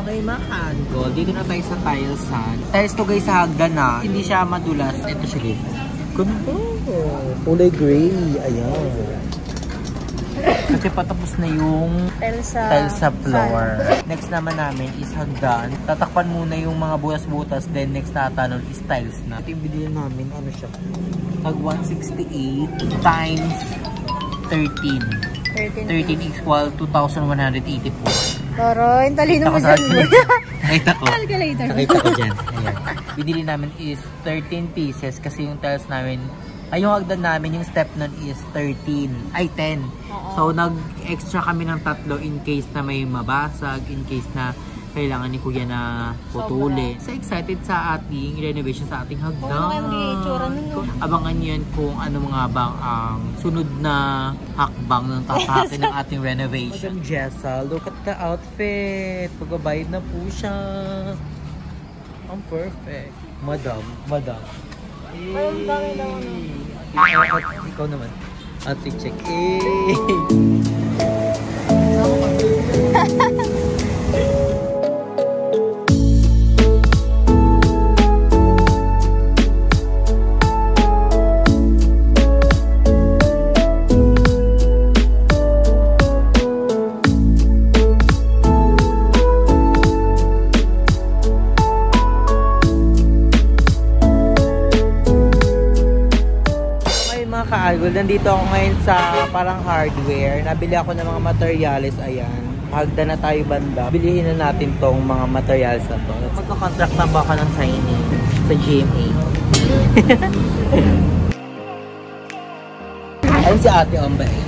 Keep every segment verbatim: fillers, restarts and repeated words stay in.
Okay, makan. Dito na tayo sa tilesan. Tiles to guys sa hagdan na. Hindi siya madulas. Ito siya guys. Ganda. Kulay gray. Ayan. Kasi patapos na yung tiles sa, tiles sa floor. Next naman namin is hagdan. Tatakpan muna yung mga butas-butas. Then next na tanon is tiles na. Ito yung binili namin. Ano siya? Tag one sixty-eight times thirteen. thirteen equal two thousand one hundred eighty-four. Toroy, talino mo dyan mo. Nakita ko. Calculator. Nakita ko dyan. Ayan. Binili namin is thirteen pieces kasi yung tiles namin, ay yung hagdan namin, yung step nun is thirteen. Ay, ten. Uh-oh. So, nag-extra kami ng tatlo in case na may mabasag, in case na kailangan ni Kuya na putuli. So, excited sa ating renovation sa ating hagdan. Oh, abangan nyo yan kung ano mga bang ang um, sunod na hakbang ng tatakin ng ating renovation. Madam Jessa, look at the outfit. Pagbabayad na po siya. Ang perfect. Madam, madam. Hey. Ikaw naman. Ate check. Hey. Nandito ako ngayon sa parang hardware. Nabili ako ng mga materials. Ayan. Hagdan na tayo banda. Bilihin na natin tong mga materials na to. Magka-contract na ba ka ng signing sa G M A? Ayun si Ate Omba eh.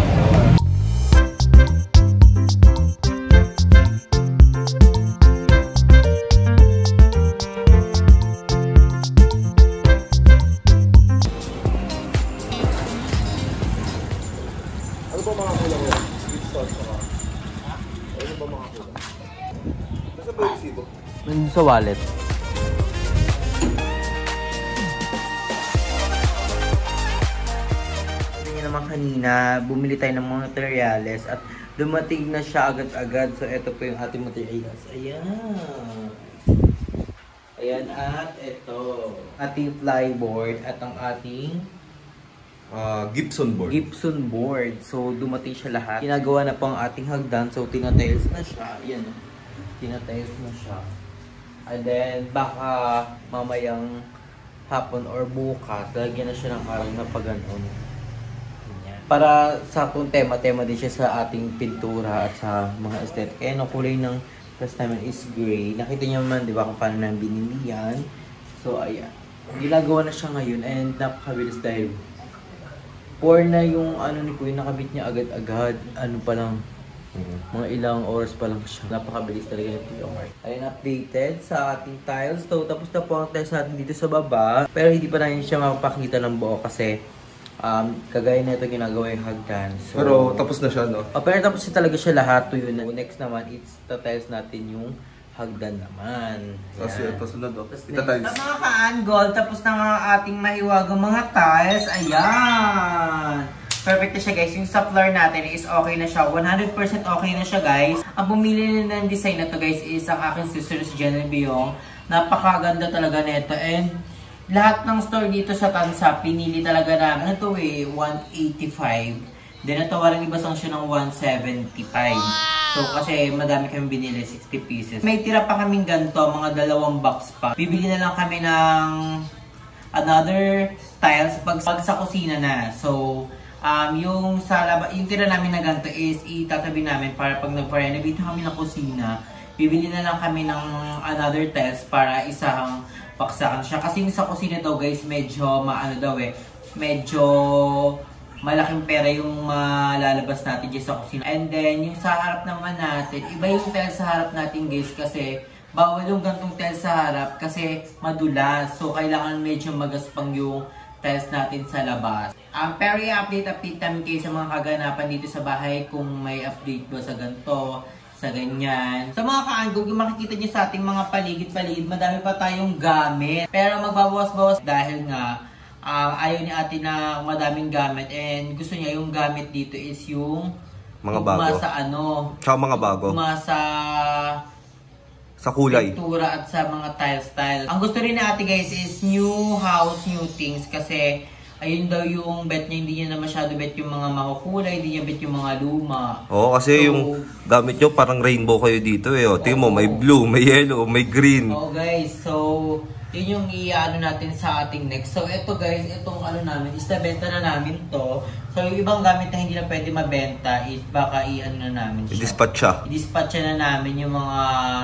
Nandun sa wallet. Hindi naman kanina, bumili tayo ng mga materials at dumating na siya agad-agad. So, ito po yung ating materials. Ayan. Ayan, at ito. Ating flyboard at ang ating Uh, Gibson board. Gibson board. So, dumating siya lahat. Ginagawa na po ang ating hagdan. So, tinatiles na siya. Ayan. Tinatiles na siya. And then, baka mamayang hapon or bukas, lagyan na siya ng araw na pag-ganon. Para sa kung tema-tema din siya sa ating pintura at sa mga aesthetic. Ayan, ang kulay ng first naman is gray. Nakita niyo naman, di ba, kung paano nang binili yan. So, ayan. Ginagawa na siya ngayon and napakabilis dahil four na yung ano ni Kuya, nakabit niya agad-agad. Ano pa lang, mga ilang oras pa lang siya. Napakabilis talaga yung P R. Ayun, updated sa ating tiles. So, tapos na po ang tiles natin dito sa baba. Pero hindi pa natin siya mapapakita ng buo kasi um, kagaya na ito ginagawa yung hagdan. So, pero tapos na siya, no? Oh, pero tapos na talaga siya lahat. To yun. Next naman, it's the tiles natin yung hagdan naman. Tapos yun, tapos sunod, oh. Ita tiles. Sa mga ka-angle, tapos na nga ating mahiwagang mga tiles. Ayan! Perfect na siya guys. Yung sa floor natin is okay na siya. one hundred percent okay na siya guys. Ang pumili na ng design na to guys is ang aking sister si Jenny Biong. Napakaganda talaga nito. And lahat ng store dito sa Tansa, pinili talaga namin. Ito eh, one eighty-five. Then natawaran iba sang siya ng one seventy-five. So, kasi madami kami binili, sixty pieces. May tira pa kaming ganito, mga dalawang box pa. Bibili na lang kami ng another tiles pag, pag sa kusina na. So, um, yung sa laba, yung tira namin na ganito is itatabi namin para pag nagpa-renovate kami ng kusina, bibili na lang kami ng another tiles para isang paksakan siya. Kasi yung sa kusina daw guys, medyo maano daw eh, medyo malaking pera yung malalabas natin dyan sa kusina. And then, yung sa harap naman natin, iba yung tiles sa harap natin guys kasi bawal yung gantong tiles sa harap kasi madulas. So, kailangan medyo magaspang yung tiles natin sa labas. Um, pero i-update update namin kayo sa mga kaganapan dito sa bahay kung may update ba sa ganito, sa ganyan. Sa mga ka-angle, yung makikita nyo sa ating mga paligid-paligid, madami pa tayong gamit. Pero magbabawas-bawas dahil nga Uh, ayaw ni ate na madaming gamit and gusto niya yung gamit dito is yung mga bago. Sa ano. Tsaka mga bago. Sa Sa kulay. pintura at sa mga tile style. Ang gusto rin ni ate guys is new house, new things kasi ayun daw yung bet niya, hindi niya na masyado bet yung mga makukulay, hindi niya bet yung mga luma. Oo, kasi So, yung gamit nyo parang rainbow kayo dito eh. O, tingnan mo, may blue, may yellow, may green. Oo guys, so yun yung i-ano natin sa ating next. So ito guys, itong ano namin, is nabenta na namin to. So yung ibang gamit na hindi na pwede mabenta is baka i-ano na namin siya. I-dispatch siya. I-dispatch na namin yung mga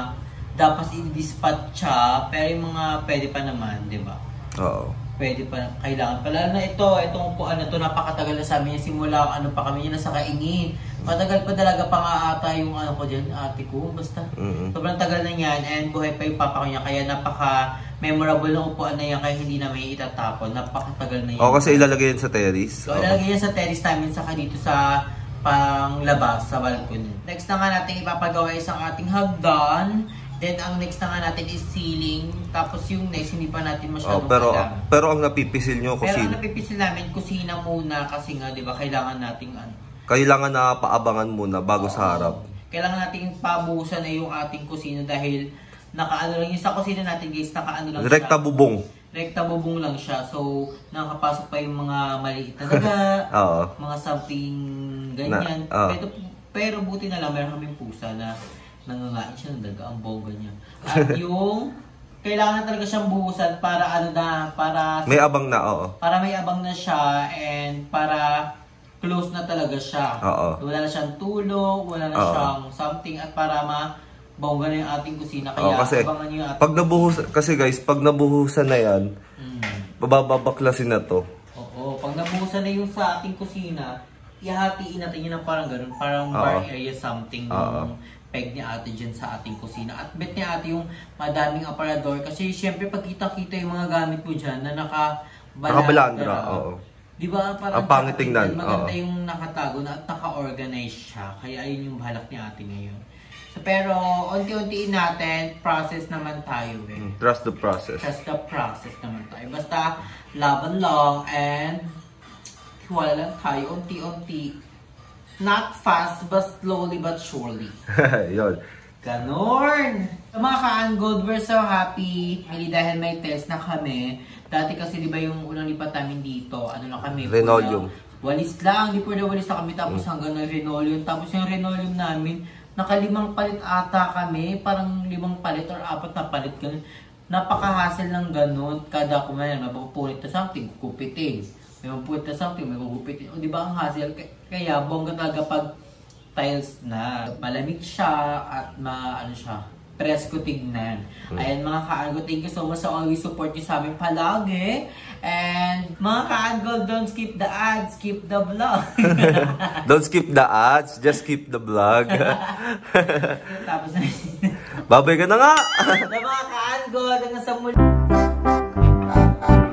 dapat i-dispatch siya, pero yung mga pwede pa naman, di ba? Oo. Pwede pa, kailangan pala na ito, itong upuan na ito, napakatagal na sa amin, simula ano pa kami yun, nasa kaingin. Matagal pa talaga pa nga ata yung ano ko dyan, ate ko, basta. Mm-hmm. Sobrang tagal na yan, and buhay pa yung papa ko niya, kaya napaka-memorable ng upuan na yan, kaya hindi na may itatapon, napakatagal na yan. Oo, kasi ilalagay yan sa terrace. So, ilalagay yan sa terrace namin, saka dito sa panglabas, sa balcony. Next na nga natin ipapagawa isang ating hagdan. Then, ang next na nga natin is ceiling. Tapos yung next, hindi pa natin masyadong Oh, pero kailangan. pero ang napipisil nyo, Pero ang kusina. napipisil namin, kusina muna kasi nga, di ba, kailangan nating ano. Kailangan na paabangan muna bago sa harap. Kailangan nating pabuhusan na yung ating kusina dahil nakaano lang yung sa kusina natin guys, nakaano lang Rekta siya. bubong. Rekta bubong lang siya. So, nakakapasok pa yung mga maliit na daga, Oo. mga something ganyan. Na, oh. pero, pero buti na lang, meron kaming pusa na nangangain siya ng daga, ang bongga niya. At yung, kailangan talaga siyang buhusan para ano na, para May abang na, oo. para may abang na siya and para close na talaga siya. Oo. Wala na siyang tulog, wala na Oo. siyang something at para ma-bongga na yung ating kusina. Kaya Oo, kasi abangan niyo yung ating pag nabuhusan, kasi guys, pag nabuhusan na yan, Mm. bababaklasin na to. Oo, pag nabuhusan na yung sa ating kusina, ihahatiin natin yun ng parang ganun, parang Oo. bar area something Oo. ng peg ni ate dyan sa ating kusina. At bet ni ate yung madaming aparador kasi syempre pag kita-kita yung mga gamit mo dyan na naka-balandra. Nakabalandra, oo. Di ba? Parang Ang pangit tingnan, maganda oo. yung nakatago na at naka-organize siya. Kaya ayun yung balak ni ate ngayon. So, pero unti-untiin natin, process naman tayo eh. Mm, Trust the process. Just the process naman tayo. Basta laban lang and wala lang tayo unti-unti. Not fast but slowly but surely. Yun. Ganon! So mga ka-Angold, we're so happy. Hindi dahil may test na kami. Dati kasi di ba yung unang lipat namin dito, ano lang kami? Linoleum. Pura, walis lang, di pwede walis na kami tapos hanggang na linoleum. Tapos yung linoleum namin, nakalimang palit ata kami. Parang limang palit or apat na palit. Ganun. Napaka-hassle ng ganun. Kada kumain, mapapulit na something, kukupitin. May mapulit na something, may kukupitin. O di ba ang hassle? Kaya bongga talaga pag tiles na malamig siya at ma ano siya, presko tignan. Hmm. Ayan mga ka-Angold, thank you so much sa always support nyo sa amin palagi. And mga ka-Angold, don't skip the ads, skip the vlog. Don't skip the ads, just skip the vlog. Tapos na Babay ka na nga! mga ka-Angold, hanggang sa muli.